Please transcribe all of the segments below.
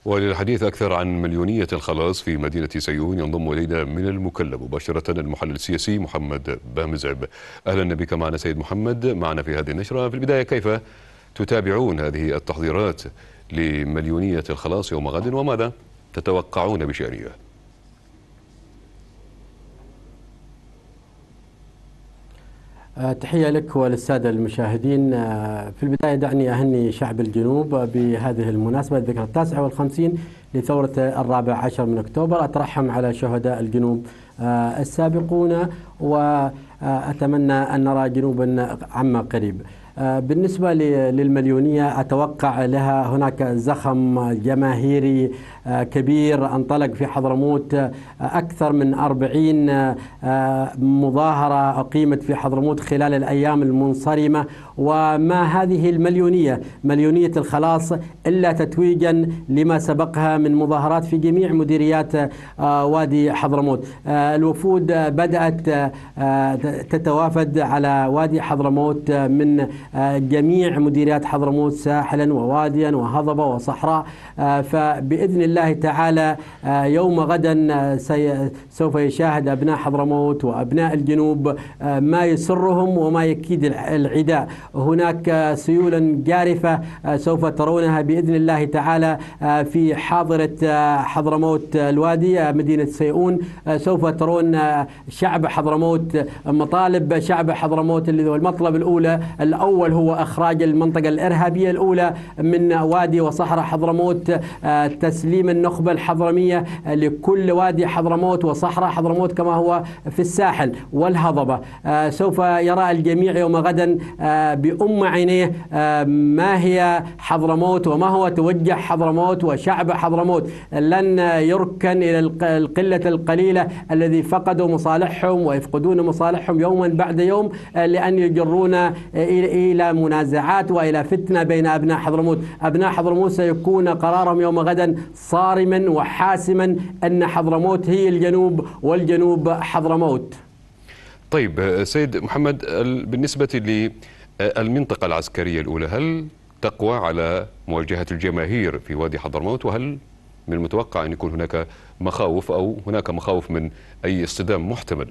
وللحديث أكثر عن مليونية الخلاص في مدينة سيئون ينضم إلينا من المكلا مباشرة المحلل السياسي محمد بامزعب. أهلا بك معنا سيد محمد. معنا في هذه النشرة في البداية، كيف تتابعون هذه التحضيرات لمليونية الخلاص يوم غد، وماذا تتوقعون بشأنها؟ تحية لك وللسادة المشاهدين. في البداية دعني أهني شعب الجنوب بهذه المناسبة، الذكرى 59 لثورة 14 من أكتوبر. أترحم على شهداء الجنوب السابقون، وأتمنى أن نرى جنوبا عما قريب. بالنسبة للمليونية، أتوقع لها هناك زخم جماهيري كبير انطلق في حضرموت. أكثر من 40 مظاهرة أقيمت في حضرموت خلال الأيام المنصرمة. وما هذه المليونية، مليونية الخلاص، إلا تتويجا لما سبقها من مظاهرات في جميع مديريات وادي حضرموت. الوفود بدأت تتوافد على وادي حضرموت من جميع مديريات حضرموت، ساحلا وواديا وهضبة وصحراء. فبإذن الله تعالى يوم غدا سوف يشاهد أبناء حضرموت وأبناء الجنوب ما يسرهم وما يكيد العداء. هناك سيولا جارفة سوف ترونها بإذن الله تعالى في حاضرة حضرموت الوادي مدينة سيئون. سوف ترون شعب حضرموت، مطالب شعب حضرموت. المطلب الأول هو إخراج المنطقة الإرهابية الأولى من وادي وصحراء حضرموت، تسليم النخبة الحضرمية لكل وادي حضرموت وصحراء حضرموت كما هو في الساحل والهضبة. سوف يرى الجميع يوم غدا بأم عينيه ما هي حضرموت وما هو توجه حضرموت وشعب حضرموت. لن يركن إلى القلة القليلة الذي فقدوا مصالحهم ويفقدون مصالحهم يوما بعد يوم، لأن يجرون إلى منازعات وإلى فتنة بين أبناء حضرموت. أبناء حضرموت سيكون قرارهم يوم غدا صارما وحاسما أن حضرموت هي الجنوب والجنوب حضرموت. طيب سيد محمد، بالنسبة للمنطقة العسكرية الأولى، هل تقوى على مواجهة الجماهير في وادي حضرموت؟ وهل من المتوقع أن يكون هناك مخاوف أو هناك مخاوف من أي اصطدام محتمل؟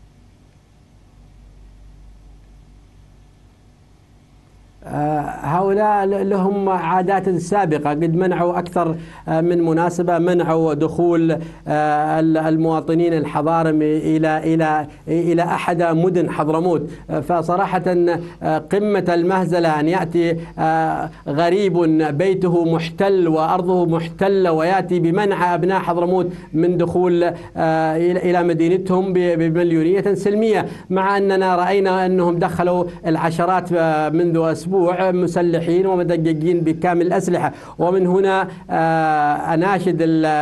هؤلاء لهم عادات سابقة، قد منعوا أكثر من مناسبة، منعوا دخول المواطنين الحضارم إلى أحد مدن حضرموت. فصراحة قمة المهزلة أن يأتي غريب بيته محتل وأرضه محتلة ويأتي بمنع أبناء حضرموت من دخول إلى مدينتهم بمليونية سلمية، مع أننا رأينا أنهم دخلوا العشرات منذ أسبوع مسلحين ومدججين بكامل الأسلحة. ومن هنا أناشد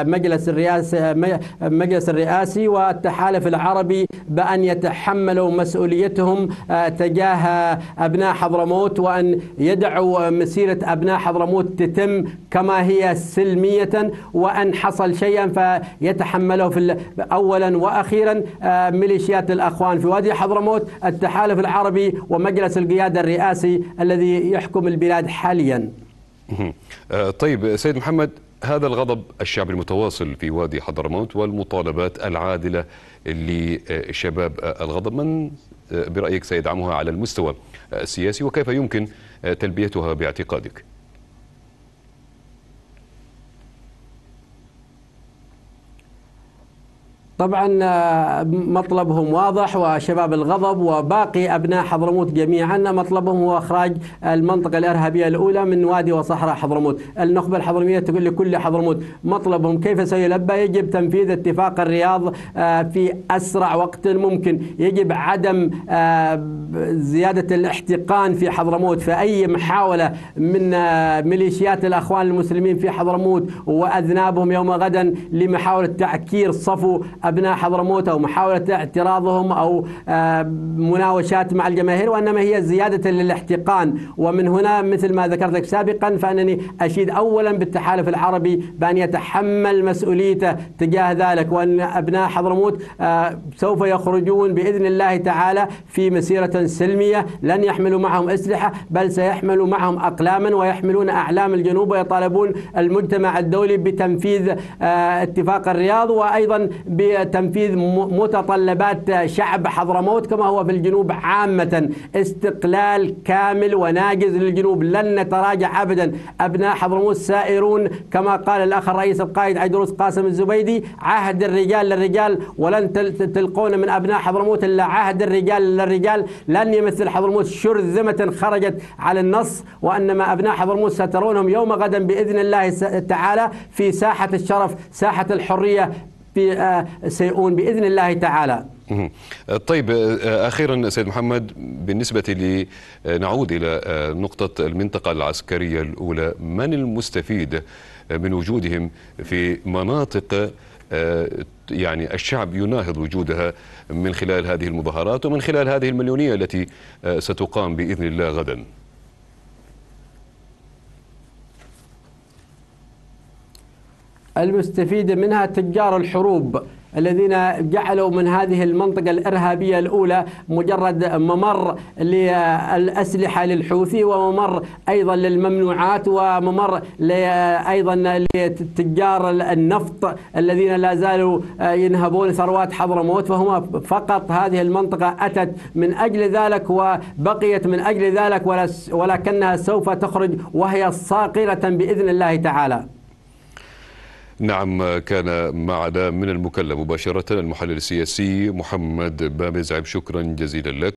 المجلس الرئاسي والتحالف العربي بأن يتحملوا مسؤوليتهم تجاه أبناء حضرموت، وأن يدعوا مسيرة أبناء حضرموت تتم كما هي سلمية، وأن حصل شيئا فيتحمله أولا وأخيرا ميليشيات الأخوان في وادي حضرموت، التحالف العربي ومجلس القيادة الرئاسي الذي يحكم البلاد حاليا. طيب سيد محمد، هذا الغضب الشعبي المتواصل في وادي حضرموت والمطالبات العادلة لشباب الغضب، من برأيك سيدعمها على المستوى السياسي، وكيف يمكن تلبيتها باعتقادك؟ طبعا مطلبهم واضح، وشباب الغضب وباقي أبناء حضرموت جميعا مطلبهم هو إخراج المنطقة الإرهابية الأولى من وادي وصحراء حضرموت. النخبة الحضرمية تقول لكل حضرموت. مطلبهم كيف سيلبى؟ يجب تنفيذ اتفاق الرياض في أسرع وقت ممكن. يجب عدم زيادة الاحتقان في حضرموت، فأي محاولة من ميليشيات الأخوان المسلمين في حضرموت وأذنابهم يوم غدا لمحاولة تعكير صفو أبناء حضرموت أو محاولة اعتراضهم أو مناوشات مع الجماهير، وإنما هي زيادة للاحتقان. ومن هنا مثل ما ذكرت لك سابقا فإنني أشيد أولا بالتحالف العربي بأن يتحمل مسؤوليته تجاه ذلك، وأن أبناء حضرموت سوف يخرجون بإذن الله تعالى في مسيرة سلمية، لن يحملوا معهم أسلحة بل سيحملوا معهم أقلاما ويحملون أعلام الجنوب، ويطالبون المجتمع الدولي بتنفيذ اتفاق الرياض، وأيضا بتنفيذ متطلبات شعب حضرموت كما هو في الجنوب عامة. استقلال كامل وناجز للجنوب، لن نتراجع أبدا. أبناء حضرموت سائرون كما قال الأخ الرئيس القائد عيدروس قاسم الزبيدي: عهد الرجال للرجال، ولن تلقون من أبناء حضرموت إلا عهد الرجال للرجال. لن يمثل حضرموت شرذمة خرجت على النص، وأنما أبناء حضرموت سترونهم يوم غدا بإذن الله تعالى في ساحة الشرف، ساحة الحرية، في سيئون بإذن الله تعالى. طيب، أخيرا سيد محمد، بالنسبة نعود إلى نقطة المنطقة العسكرية الأولى، من المستفيد من وجودهم في مناطق يعني الشعب يناهض وجودها من خلال هذه المظاهرات ومن خلال هذه المليونية التي ستقام بإذن الله غدا؟ المستفيد منها تجار الحروب الذين جعلوا من هذه المنطقة الإرهابية الأولى مجرد ممر للأسلحة للحوثي، وممر أيضا للممنوعات، وممر أيضا لتجار النفط الذين لا زالوا ينهبون ثروات حضرموت. فهم فقط هذه المنطقة أتت من أجل ذلك وبقيت من أجل ذلك، ولكنها سوف تخرج وهي صاقرة بإذن الله تعالى. نعم، كان معنا من المكلم مباشرة المحلل السياسي محمد بامزعب، شكرا جزيلا لك.